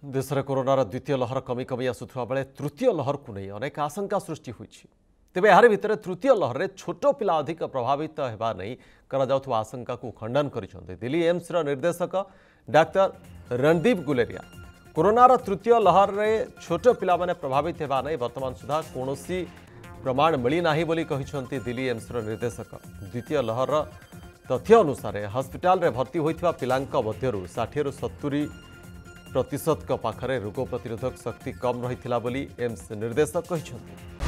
देश में कोरोनार द्वितीय लहर कमी कमी आसुवा बेले तृतीय लहर को नहीं अनेक आशंका सृष्टि होती तेज यार भितर तृतीय लहर में छोट पिला अधिक प्रभावित होगा नहीं आशंका को खंडन कर दिल्ली एम्स निर्देशक डाक्टर रणदीप गुलेरिया कोरोनार तृतीय लहर में छोट पिला माने प्रभावित होगा नहीं वर्तमान सुधा कौन प्रमाण मिलना बोली दिल्ली एम्स निर्देशक द्वितीय लहर तथ्य अनुसार हस्पिटाल भर्ती होता पिलांक मध्यरु 60 ରୁ 70% पाखरे रोग प्रतिरोधक शक्ति कम रही एम्स निर्देशक कहते।